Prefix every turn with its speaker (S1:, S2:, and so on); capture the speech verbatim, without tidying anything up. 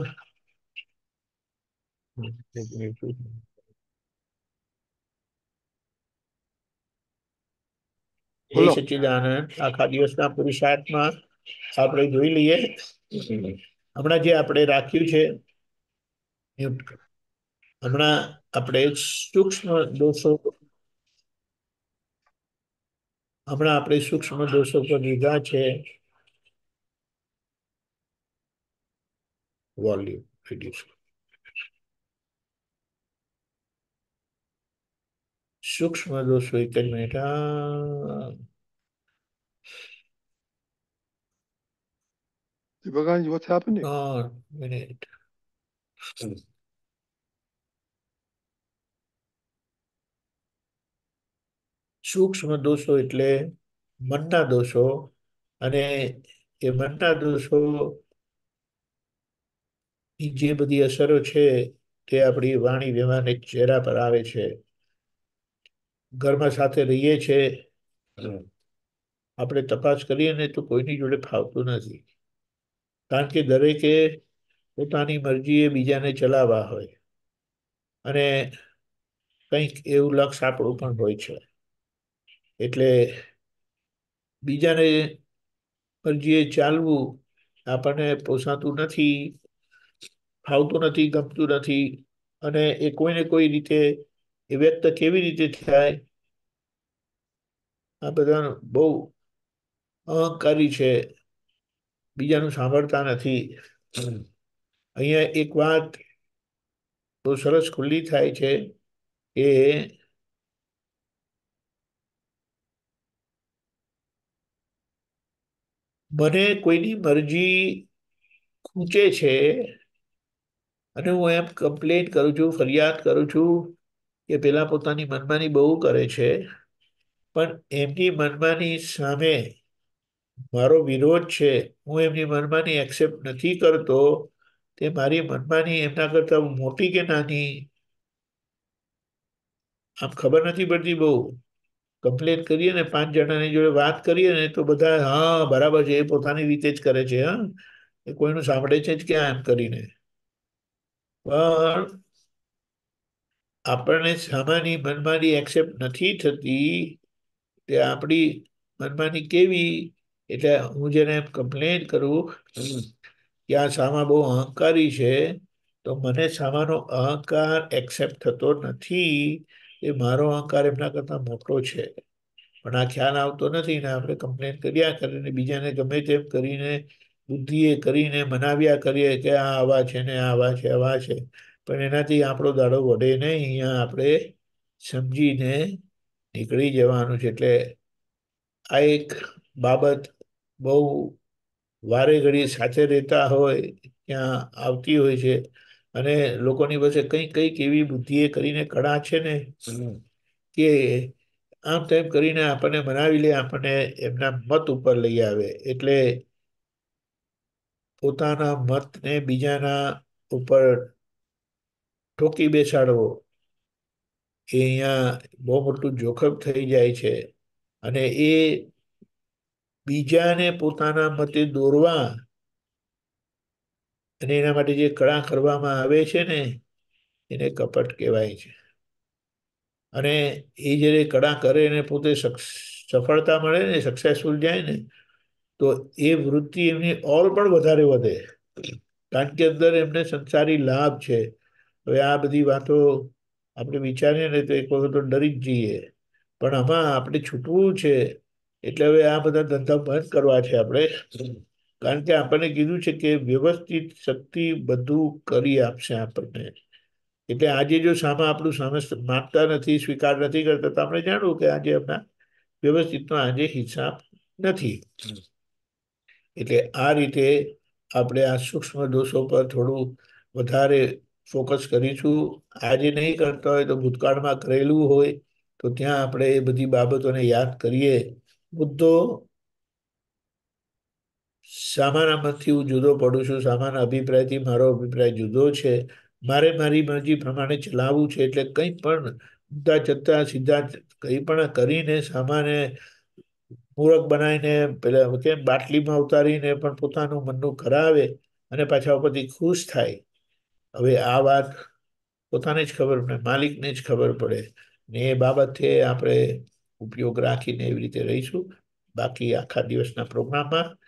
S1: જય
S2: બોલો.
S1: સચ્ચિદાનંદ. આખા દિવસના પુરુષાર્થમાં આપણે જોઈ લઈએ. હમણાં જે આપણે રાખ્યું છે હમણાં આપણે સૂક્ષ્મ દોષો હમણાં આપણે સૂક્ષ્મ દોષો પર લીધા છે. Volume reduce. સૂક્ષ્મ દોષો એક જ minute.
S2: Deepakanandji, what's happening?
S1: Minute સૂક્ષ્મ દોષો એટલે મનના દોષો, અને એ મનના દોષો જે બધી અસરો છે તે આપણી વાણી વ્યવહાર ચહેરા પર આવે છે. ઘરમાં સાથે રહીએ છે, આપણે તપાસ કરીએ ને તો કોઈની જોડે ફાવતું નથી, કારણ કે દરેકે પોતાની મરજીએ બીજાને ચલાવવા હોય, અને કંઈક એવું લક્ષ આપણું પણ હોય છે. એટલે બીજાને મરજીએ ચાલવું આપણને પોસાતું નથી, ફાવતું નથી, ગમતું નથી. અને એ કોઈને કોઈ રીતે એ વ્યક્ત કેવી રીતે થાય, આ બધા બહુ અહંકારી છે, બીજાનું સાંભળતા નથી. અહીંયા એક વાત બહુ સરસ ખુલ્લી થાય છે કે મને કોઈની મરજી ખૂંચે છે અને હું એમ કમ્પ્લેન કરું છું, ફરિયાદ કરું છું કે પેલા પોતાની મનમાની બહુ કરે છે, પણ એમની મનમાની સામે મારો વિરોધ છે, હું એમની મનમાની એક્સેપ્ટ નથી કરતો, તે મારી મનમાની એમના કરતા મોટી કે નાની આમ ખબર નથી પડતી. બહુ કમ્પ્લેન કરીએ ને, પાંચ જણાની જોડે વાત કરીએ ને તો બધા હા બરાબર છે, એ પોતાની રીતે જ કરે છે, હા એ કોઈનું સાંભળે છે જ ક્યાં એમ કરીને. પણ આપણને સામાની મનમાની એક્સેપ્ટ નથી થતી, તે આપણી મનમાની કેવી, એટલે હું જેને એમ કમ્પ્લેન કરું કે આ સામા બહુ અહંકારી છે, તો મને સામાનો અહંકાર એક્સેપ્ટ થતો નથી, એ મારો અહંકાર એમના કરતા મોટો છે. પણ આ ખ્યાલ આવતો નથી ને આપણે કમ્પ્લેન કર્યા કરીને બીજાને ગમે તેમ કરીને બુદ્ધિએ કરીને મનાવ્યા કરીએ કે આ આવા છે ને આ આવા છે, આવા છે, પણ એનાથી આપણો દાડો વડે નહીં. અહીંયા આપણે સમજીને નીકળી જવાનું છે. એટલે આ એક બાબત બહુ વારે ઘડી સાથે રહેતા હોય ત્યાં આવતી હોય છે, અને લોકોની પાસે કંઈક કંઈક એવી બુદ્ધિએ કરીને કળા છે ને કે આમ તેમ કરીને આપણને મનાવી લે, આપણને એમના મત ઉપર લઈ આવે. એટલે પોતાના મતને બીજાના ઉપર ઠોકી બેસાડવો એ અહીંયા બહુ મોટું જોખમ થઈ જાય છે. અને એ બીજાને પોતાના મતે દોરવા અને એના માટે જે કળા કરવામાં આવે છે ને એને કપટ કહેવાય છે. અને એ જ્યારે કળા કરે ને પોતે સફળતા મળે ને, સક્સેસફુલ જાય ને, તો એ વૃત્તિ એમની ઓર પણ વધારે વધે, કારણ કે અંદર એમને સંસારી લાભ છે. હવે આ બધી વાતો આપણે વિચારીએ ને તો એક વખત તો ડરી જ જઈએ, પણ આમાં આપણે છૂટવું છે. એટલે હવે આ બધા ધંધા બંધ કરવા છે આપણે, કારણ કે આપણને કીધું છે કે વ્યવસ્થિત શક્તિ બધું કરી આપશે આપણને. એટલે આજે જો સામા આપણું સામે માનતા નથી, સ્વીકાર નથી કરતા, તો આપણે જાણવું કે આજે એમના વ્યવસ્થિતનો આજે હિસાબ નથી. એટલે આ રીતે આપણે આ સૂક્ષ્મ દોષો પર થોડું વધારે ફોકસ કરીશું. આજે નહીં કરતા હોય તો ભૂતકાળમાં કરેલું હોય તો ત્યાં આપણે એ બધી બાબતોને યાદ કરીએ. મુદ્દો સામાના મતથી હું જુદો પડું છું, સામાના અભિપ્રાયથી મારો અભિપ્રાય જુદો છે, મારે મારી મરજી પ્રમાણે ચલાવવું છે. એટલે કંઈ પણ ઊંધા જતા સીધા કંઈ પણ કરીને સામાને મૂરખ બનાવીને પેલા કેમ બાટલીમાં ઉતારીને પણ પોતાનું મનનું કરાવે, અને પાછા ઉપરથી ખુશ થાય. હવે આ વાત પોતાને જ ખબર પડે, માલિકને જ ખબર પડે ને એ બાબતે આપણે ઉપયોગ રાખીને એવી રીતે રહીશું. બાકી આખા દિવસના પ્રોગ્રામમાં